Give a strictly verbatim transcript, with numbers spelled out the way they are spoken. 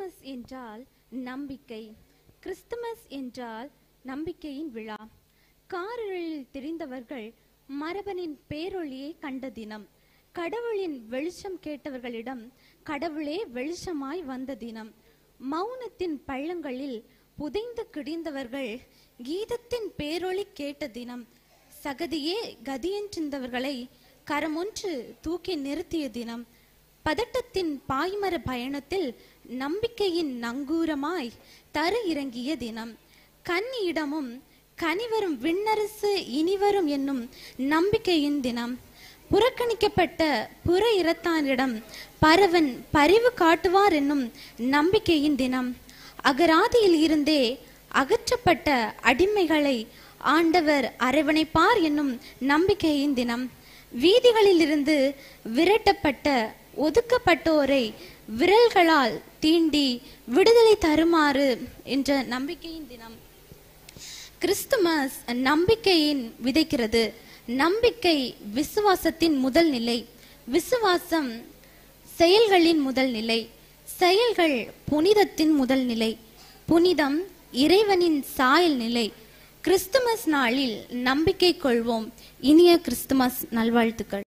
Christmas என்றால் நம்பிக்கை. Christmas என்றால் நம்பிக்கையின் விழா. காரிருளில் திரிந்தவர்கள் மரபனின் பேரொளியை கண்ட தினம். கடவுளின் வெளிச்சம் கேட்டவர்களிடம் கடவுளே வெளிச்சமாய் வந்த தினம். மௌனத்தின் பள்ளங்களில் புதைந்து கிடந்தவர்கள் கீதத்தின் பேரொளி கேட்ட தினம். சகதியே கதியென்றிருந்தவர்களை கரமொன்று தூக்கி நிறுத்திய தினம். பதட்டத்தின் பாய்மர பயணத்தில் நம்பிக்கையின் நங்கூரமாய் தர இறங்கிய தினம். கன்னியிடமும் கனிவரும் விண்ணரசு இனிவரும் என்னும் நம்பிக்கையின் தினம். புறக்கணிக்கப்பட்ட புற இரத்தானிடம் பரவன் பரிவு காட்டுவார் என்னும் நம்பிக்கையின் தினம். அகராதியில் இருந்தே அகற்றப்பட்ட அடிமைகளை ஆண்டவர் அரவணைப்பார் என்னும் நம்பிக்கையின் தினம். வீதிகளில் இருந்து விரட்டப்பட்ட ஒதுக்கப்பட்டோரை விரல்களால் தீண்டி விடுதலை தருமாறு என்ற நம்பிக்கையின் தினம். கிறிஸ்துமஸ் நம்பிக்கையின் விதைக்கிறது. நம்பிக்கை விசுவாசத்தின் முதல் நிலை. விசுவாசம் செயல்களின் முதல் நிலை. செயல்கள் புனிதத்தின் முதல் நிலை. புனிதம் இறைவனின் சாயல் நிலை. கிறிஸ்துமஸ் நாளில் நம்பிக்கை கொள்வோம். இனிய கிறிஸ்துமஸ் நல்வாழ்த்துக்கள்.